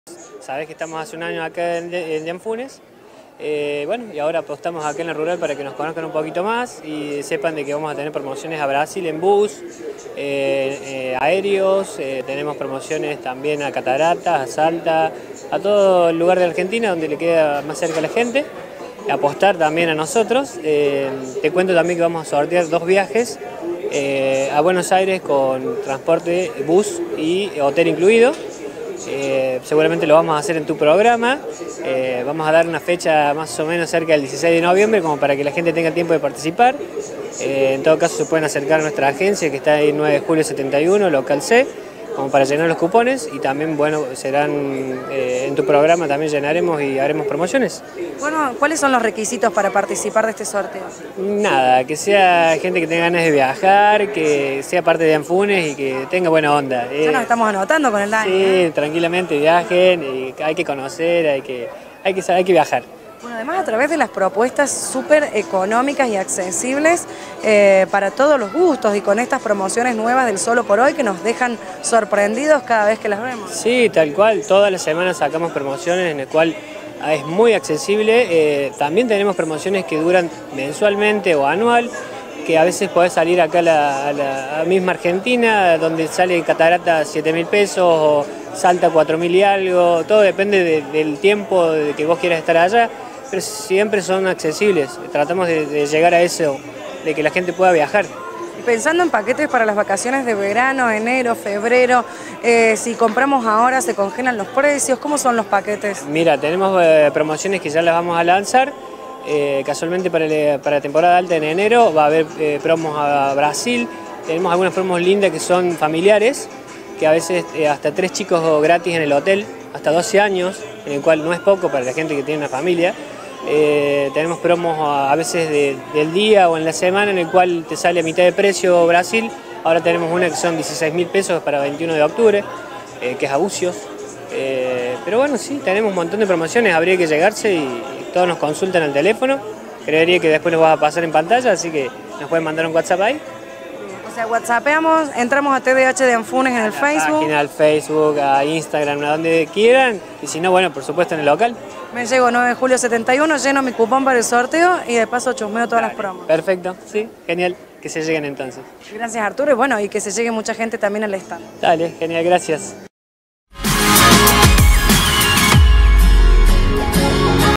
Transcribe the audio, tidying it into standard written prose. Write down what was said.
Sabés que estamos hace un año acá en Llanfunes, bueno, y ahora apostamos acá en la rural para que nos conozcan un poquito más y sepan de que vamos a tener promociones a Brasil en bus, aéreos, tenemos promociones también a Cataratas, a Salta, a todo el lugar de Argentina donde le queda más cerca a la gente, apostar también a nosotros. Te cuento también que vamos a sortear 2 viajes a Buenos Aires con transporte, bus y hotel incluido. Seguramente lo vamos a hacer en tu programa, vamos a dar una fecha más o menos cerca del 16 de noviembre como para que la gente tenga tiempo de participar. En todo caso se pueden acercar a nuestra agencia que está ahí 9 de julio 71, local C, como para llenar los cupones y también, bueno, serán en tu programa también llenaremos y haremos promociones. Bueno, ¿cuáles son los requisitos para participar de este sorteo? Nada, que sea gente que tenga ganas de viajar, que sea parte de Llanfunes y que tenga buena onda. Ya nos estamos anotando con el año. Sí, tranquilamente viajen, y hay que conocer, hay que viajar. Bueno, además a través de las propuestas súper económicas y accesibles para todos los gustos y con estas promociones nuevas del Solo por Hoy que nos dejan sorprendidos cada vez que las vemos. Sí, tal cual, todas las semanas sacamos promociones en el cual es muy accesible. También tenemos promociones que duran mensualmente o anual, que a veces podés salir acá a la misma Argentina, donde sale Catarata 7.000 pesos o Salta 4.000 y algo, todo depende del tiempo de que vos quieras estar allá, pero siempre son accesibles. Tratamos de llegar a eso, de que la gente pueda viajar. Y pensando en paquetes para las vacaciones de verano, enero, febrero, si compramos ahora se congelan los precios, ¿cómo son los paquetes? Mira, tenemos promociones que ya las vamos a lanzar. Casualmente para la temporada alta en enero va a haber promos a Brasil. Tenemos algunas promos lindas que son familiares, que a veces hasta 3 chicos gratis en el hotel, hasta 12 años, en el cual no es poco para la gente que tiene una familia. Tenemos promos a veces del día o en la semana en el cual te sale a mitad de precio Brasil. Ahora tenemos una que son 16.000 pesos para 21 de octubre, que es a Bucios. Pero bueno, sí, tenemos un montón de promociones, habría que llegarse y todos nos consultan al teléfono. Creería que después los vas a pasar en pantalla, así que nos pueden mandar un WhatsApp ahí. O sea, whatsappeamos, entramos a TDH de Llanfunes en el Facebook. Página, al Facebook, a Instagram, a donde quieran. Y si no, bueno, por supuesto en el local. Me llego 9 de julio 71, lleno mi cupón para el sorteo y de paso chusmeo todas las promos. Perfecto, sí, genial, que se lleguen entonces. Gracias Arturo y bueno, y que se llegue mucha gente también al stand. Dale, genial, gracias.